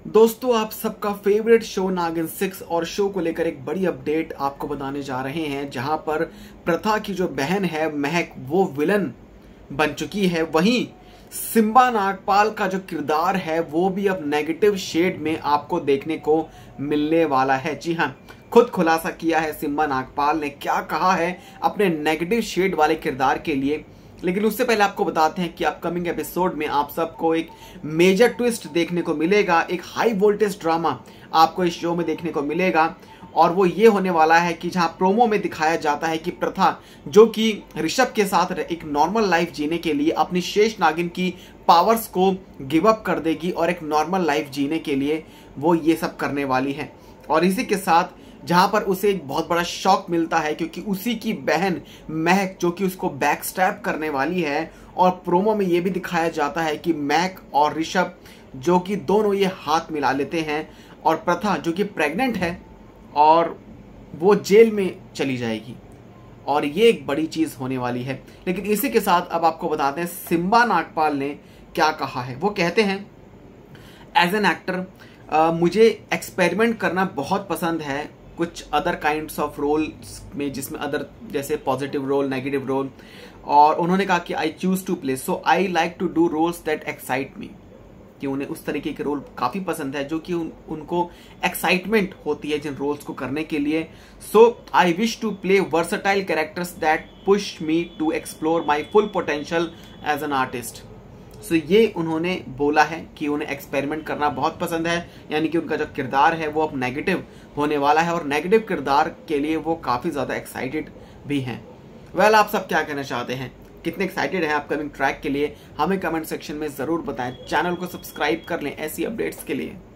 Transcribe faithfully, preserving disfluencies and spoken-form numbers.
दोस्तों, आप सबका फेवरेट शो नागिन सिक्स और शो को लेकर एक बड़ी अपडेट आपको बताने जा रहे हैं, जहां पर प्रथा की जो बहन है महक वो विलन बन चुकी है। वहीं सिम्बा नागपाल का जो किरदार है वो भी अब नेगेटिव शेड में आपको देखने को मिलने वाला है। जी हाँ, खुद खुलासा किया है सिम्बा नागपाल ने, क्या कहा है अपने नेगेटिव शेड वाले किरदार के लिए। लेकिन उससे पहले आपको बताते हैं कि अपकमिंग एपिसोड में आप सबको एक मेजर ट्विस्ट देखने को मिलेगा, एक हाई वोल्टेज ड्रामा आपको इस शो में देखने को मिलेगा। और वो ये होने वाला है कि जहां प्रोमो में दिखाया जाता है कि प्रथा, जो कि ऋषभ के साथ एक नॉर्मल लाइफ जीने के लिए अपनी शेष नागिन की पावर्स को गिव अप कर देगी और एक नॉर्मल लाइफ जीने के लिए वो ये सब करने वाली है। और इसी के साथ जहां पर उसे एक बहुत बड़ा शॉक मिलता है, क्योंकि उसी की बहन महक जो कि उसको बैक स्टैप करने वाली है। और प्रोमो में ये भी दिखाया जाता है कि महक और ऋषभ जो कि दोनों ये हाथ मिला लेते हैं और प्रथा जो कि प्रेग्नेंट है और वो जेल में चली जाएगी। और ये एक बड़ी चीज होने वाली है। लेकिन इसी के साथ अब आपको बताते हैं सिम्बा नागपाल ने क्या कहा है। वो कहते हैं, एज एन एक्टर मुझे एक्सपेरिमेंट करना बहुत पसंद है कुछ अदर काइंड्स ऑफ रोल्स में, जिसमें अदर जैसे पॉजिटिव रोल, नेगेटिव रोल। और उन्होंने कहा कि I choose to play, so I like to do roles that excite me, कि उन्हें उस तरीके के रोल काफी पसंद है जो कि उन, उनको एक्साइटमेंट होती है जिन रोल्स को करने के लिए। So I wish to play versatile characters that push me to explore my full potential as an artist. So so, ये उन्होंने बोला है कि उन्हें एक्सपेरिमेंट करना बहुत पसंद है, यानी कि उनका जो किरदार है वो अब नेगेटिव होने वाला है और नेगेटिव किरदार के लिए वो काफ़ी ज़्यादा एक्साइटेड भी हैं। वेल well, आप सब क्या कहना चाहते हैं, कितने एक्साइटेड हैं अपकमिंग ट्रैक के लिए, हमें कमेंट सेक्शन में ज़रूर बताएं। चैनल को सब्सक्राइब कर लें ऐसी अपडेट्स के लिए।